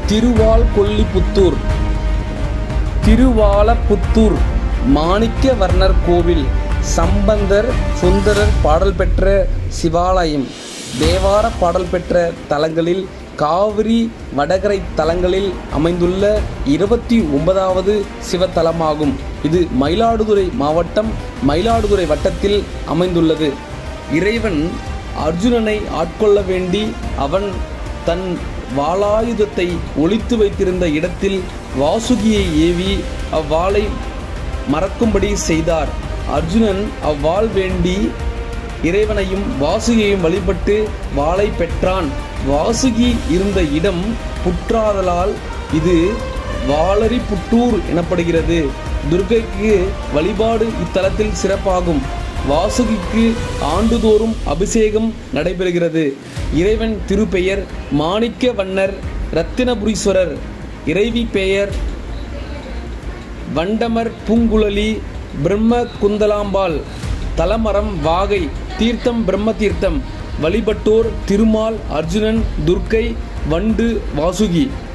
திருவால்கொல்லிபுத்தூர், திருவாலப்புத்தூர் மாணிக்க வர்ணர் கோவில், சம்பந்தர் சுந்தரர் பாடல் பெற்ற சிவாலயம், தேவார பாடல் பெற்ற தலங்களில் காவிரி வடகரை தலங்களில் அமைந்துள்ள 29வது சிவத்தலமாகும். இது மயிலாடுதுறை மாவட்டம், மயிலாடுதுறை வட்டத்தில் அமைந்துள்ளது. இறைவன் அர்ஜுனனை ஆட்கொள்ள வேண்டி அவன் தன் வாளாயுதத்தை ஒளித்து வைத்திருந்த இடத்தில் வாசுகியை ஏவி அவ்வாளை மறக்கும்படி செய்தார். அர்ஜுனன் அவ்வாள் வேண்டி இறைவனையும் வாசுகியையும் வழிபட்டு வாளை பெற்றான். வாசுகி இருந்த இடம் புற்றாதலால் இது வாளரிப்புத்தூர் எனப்படுகிறது. துர்க்கைக்கு வழிபாடு இத்தலத்தில் சிறப்பாகும். வாசுகிக்கு ஆண்டுதோறும் அபிஷேகம் நடைபெறுகிறது. இறைவன் திருப்பெயர் மாணிக்க வண்ணர் ரத்தினபுரீஸ்வரர். இறைவி பெயர் வண்டமர் பூங்குழலி பிரம்ம குந்தலாம்பாள். தலமரம் வாகை. தீர்த்தம் பிரம்ம தீர்த்தம். வழிபட்டோர் திருமால், அர்ஜுனன், துர்க்கை, வண்டு, வாசுகி.